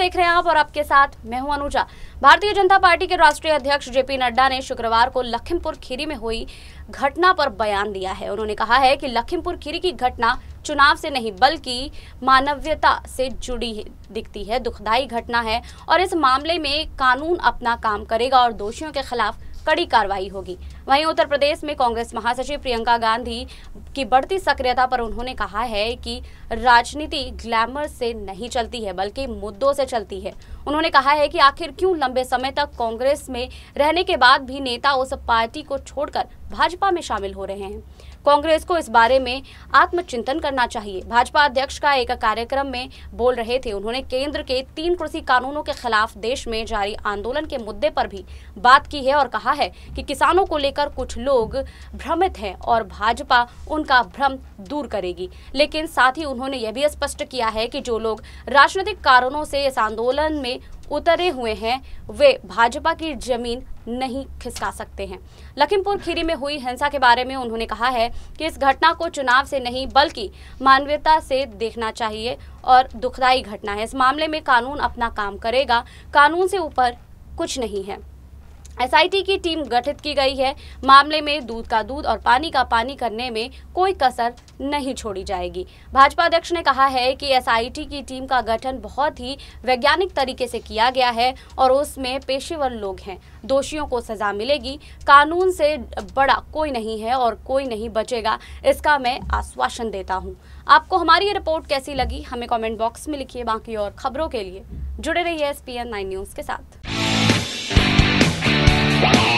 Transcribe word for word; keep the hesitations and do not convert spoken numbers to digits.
देख रहे हैं आप और आपके साथ मैं हूं अनुजा। भारतीय जनता पार्टी के राष्ट्रीय अध्यक्ष जेपी नड्डा ने शुक्रवार को लखीमपुर खीरी में हुई घटना पर बयान दिया है। उन्होंने कहा है कि लखीमपुर खीरी की घटना चुनाव से नहीं बल्कि मानवीयता से जुड़ी दिखती है, दुखदाई घटना है और इस मामले में कानून अपना काम करेगा और दोषियों के खिलाफ कड़ी कार्रवाई होगी। वहीं उत्तर प्रदेश में कांग्रेस महासचिव प्रियंका गांधी की बढ़ती सक्रियता पर उन्होंने कहा है कि राजनीति ग्लैमर से नहीं चलती है बल्कि मुद्दों से चलती है। उन्होंने कहा है कि आखिर क्यों लंबे समय तक कांग्रेस में रहने के बाद भी नेता उस पार्टी को छोड़कर भाजपा में शामिल हो रहे हैं। कांग्रेस को इस बारे में आत्मचिंतन करना चाहिए। भाजपा अध्यक्ष का एक कार्यक्रम में बोल रहे थे। उन्होंने केंद्र के तीन कृषि कानूनों के खिलाफ देश में जारी आंदोलन के मुद्दे पर भी बात की है और कहा है कि किसानों को लेकर कुछ लोग भ्रमित हैं और भाजपा उनका भ्रम दूर करेगी। लेकिन साथ ही उन्होंने यह भी स्पष्ट किया है कि जो लोग राजनीतिक कारणों से इस आंदोलन में उतरे हुए हैं वे भाजपा की जमीन नहीं खिसका सकते हैं। लखीमपुर खीरी में हुई हिंसा के बारे में उन्होंने कहा है कि इस घटना को चुनाव से नहीं बल्कि मानवीयता से देखना चाहिए और दुखदाई घटना है। इस मामले में कानून अपना काम करेगा, कानून से ऊपर कुछ नहीं है। एस आई टी की टीम गठित की गई है। मामले में दूध का दूध और पानी का पानी करने में कोई कसर नहीं छोड़ी जाएगी। भाजपा अध्यक्ष ने कहा है कि एस आई टी की टीम का गठन बहुत ही वैज्ञानिक तरीके से किया गया है और उसमें पेशेवर लोग हैं। दोषियों को सजा मिलेगी। कानून से बड़ा कोई नहीं है और कोई नहीं बचेगा, इसका मैं आश्वासन देता हूं। आपको हमारी ये रिपोर्ट कैसी लगी हमें कमेंट बॉक्स में लिखिए। बाकी और खबरों के लिए जुड़े रहिए S P N nine news के साथ।